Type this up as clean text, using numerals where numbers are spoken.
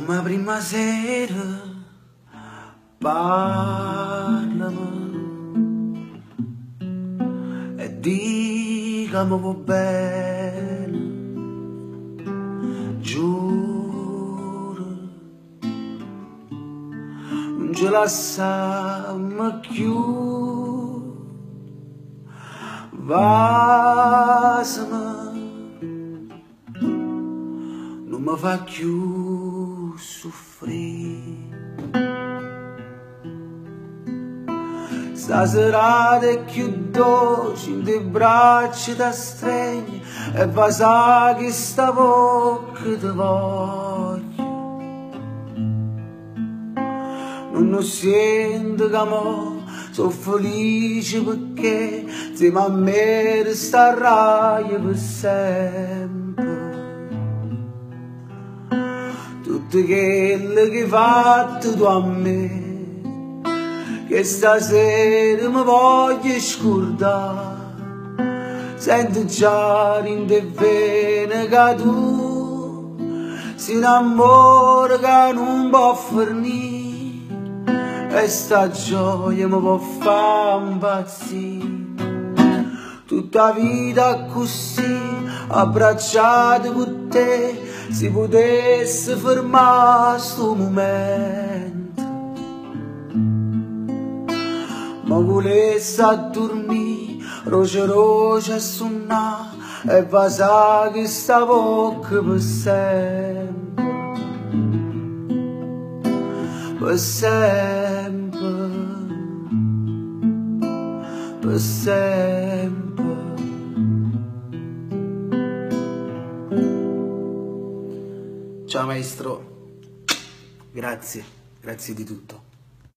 Come prima sera parlami e di che mi va bene, giuro, non ce la lasciamo più, vasami, non mi fa più soffrire. Sta serata è più dolce in dei bracci da stregni e va sa che sta bocca ti voglio. Non sento che mo sono felice perché insieme a me resterai per sempre. Tutto quello che hai fatto tu a me, che stasera mi voglio scordare, sento già in te vene che tu si innamora che non può finire e sta gioia mi può fare impazzire. Tutta vita così abbracciata con te, si potesse fermare sto momento, ma volesse a dormire, roce roce a suonare e va sa che sta bocca per sempre, per sempre, per sempre. Ciao maestro, grazie di tutto.